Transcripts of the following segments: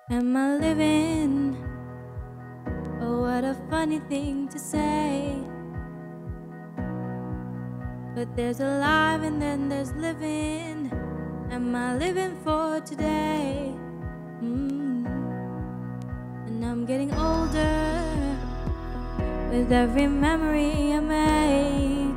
Am I living? Oh, what a funny thing to say. But there's alive and then there's living. Am I living for today? And I'm getting older with every memory I make.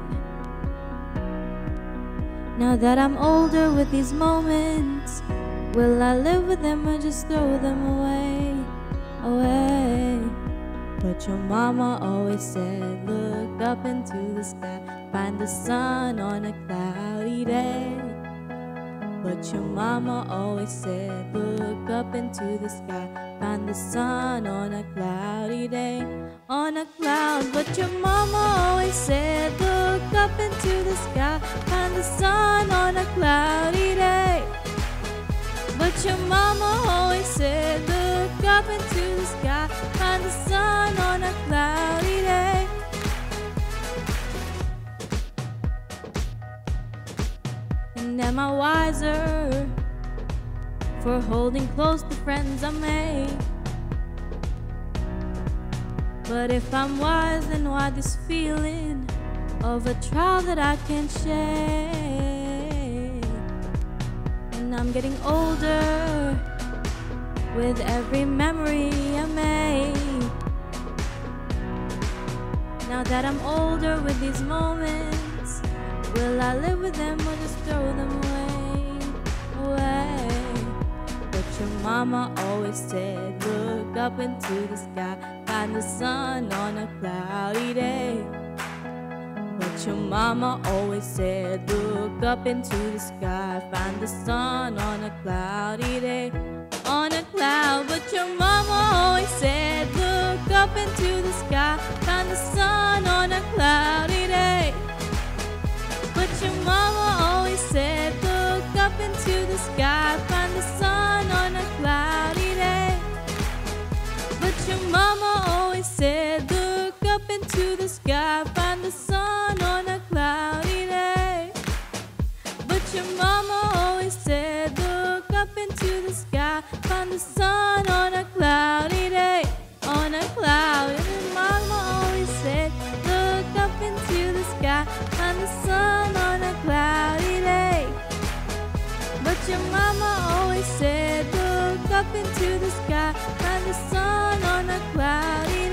Now that I'm older with these moments, will I live with them or just throw them away? Away. But your mama always said, look up into the sky, find the sun on a cloudy day. But your mama always said, look up into the sky, find the sun on a cloudy day. On a cloud. But your mama always said, look up into the sky, find the sun on a cloudy day. But your mama always said, look up into the sky, find the sun on a cloudy day. And am I wiser for holding close the friends I made? But if I'm wise, then why this feeling of a trial that I can't shake? And I'm getting older with every memory I make. Now that I'm older with these moments, will I live with them or just throw them away? Away. But your mama always said, look up into the sky, find the sun on a cloudy day. But your mama always said, look up into the sky, find the sun on a cloudy day. On a cloud. But your mama always said, look up into the sky, find the sun on a cloudy day. But your mama always said, look up into the sky, find the sun on a cloudy day. But your mama always said, look up into the sky, find the sun on a cloudy day. But your mama always said, look up into the sky, find the sun on a cloudy day. On a cloud. And your mama always said, look up into the sky, find the sun on a cloudy day. But your mama always said, look up into the sky, find the sun on a cloudy day.